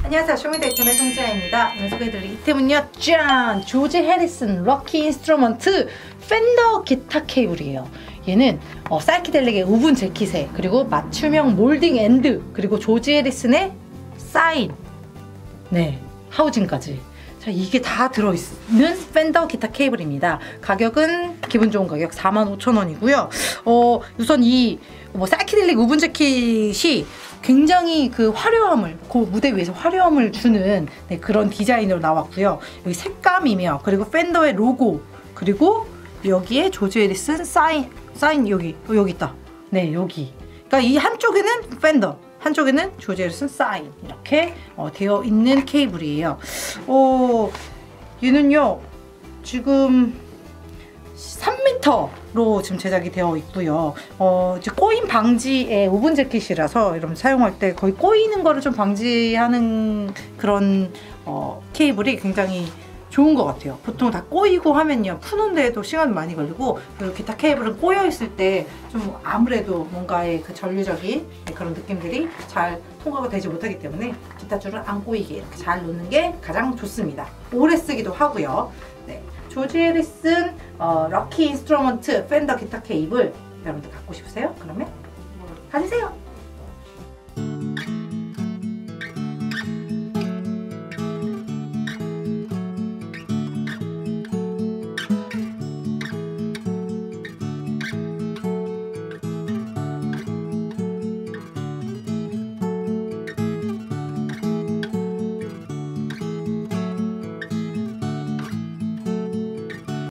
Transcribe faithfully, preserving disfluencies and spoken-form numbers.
안녕하세요. 쇼미더 이템의 송지아입니다. 오늘 소개해드릴 이템은요, 짠! 조지 해리슨 럭키 인스트루먼트 팬더 기타 케이블이에요. 얘는 어, 사이키델릭의 오븐 재킷에, 그리고 맞춤형 몰딩 앤드, 그리고 조지 해리슨의 사인, 네, 하우징까지. 자, 이게 다 들어있는 팬더 기타 케이블입니다. 가격은 기분 좋은 가격 사만 오천 원이고요. 어, 우선 이 뭐 사이키델릭 오븐 재킷이 굉장히 그 화려함을, 그 무대 위에서 화려함을 주는 네, 그런 디자인으로 나왔고요. 여기 색감이며, 그리고 팬더의 로고, 그리고 여기에 조지 해리슨 사인, 사인 여기, 어, 여기 있다. 네, 여기. 그러니까 이 한쪽에는 팬더, 한쪽에는 조지 해리슨 사인, 이렇게 어, 되어 있는 케이블이에요. 어, 얘는요, 지금 삼 미터로 지금 제작이 되어 있고요. 어, 이제 꼬임 방지의 오븐 재킷이라서 이런 사용할 때 거의 꼬이는 거를 좀 방지하는 그런 어, 케이블이 굉장히 좋은 것 같아요. 보통 다 꼬이고 하면요, 푸는 데에도 시간이 많이 걸리고, 그리고 기타 케이블은 꼬여 있을 때 좀 아무래도 뭔가의 그 전류적인 그런 느낌들이 잘 통과가 되지 못하기 때문에 기타 줄을 안 꼬이게 이렇게 잘 놓는 게 가장 좋습니다. 오래 쓰기도 하고요. 네, 조지 해리슨 어, 럭키 인스트루먼트 팬더 기타 케이블 여러분들 갖고 싶으세요? 그러면 가지세요.